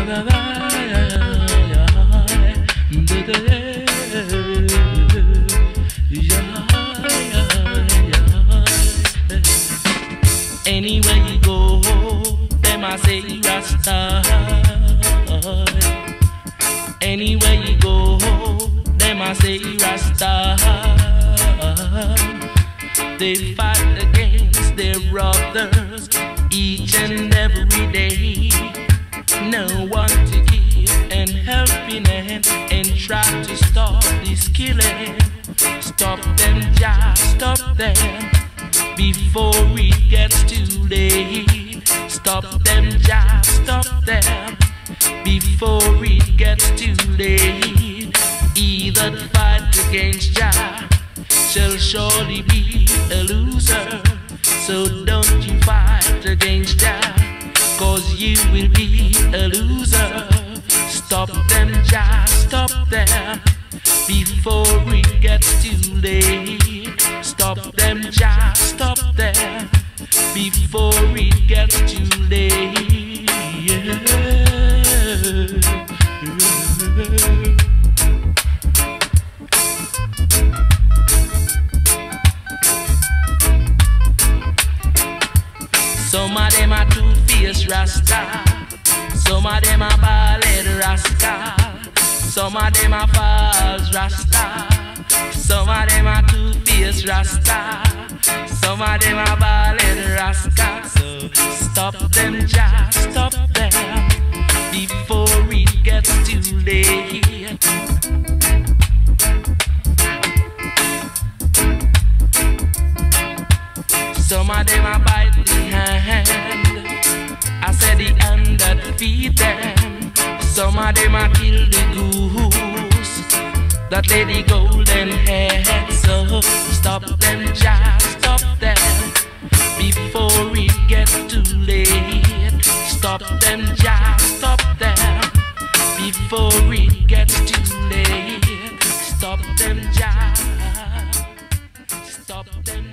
Anywhere you go, them I say Rasta. Anywhere you go, them I say Rasta. They fight against their brothers each and every day. No one to give an helping hand and try to stop this killing. Stop them, just stop them before it gets too late. Stop them, just stop them before it gets too late. He that fight against Jah shall surely be a loser. So don't you fight against Jah, 'cause you will be a loser. Stop them, just stop them before it gets too late. Stop them, just stop them before it gets too late. Some of them are two-faced Rasta, some of them are bald Rasta, some of them are false Rasta, some of them are two-faced Rasta, some of them are bald Rasta. So stop them, just stop them before it gets too late. Some of them are bite the hand, I said the hand that feed them. Some of them are kill the goose that lay the golden head. So stop them, just stop them before it gets too late. Stop them, just stop them before it gets too late. Stop them, just stop them.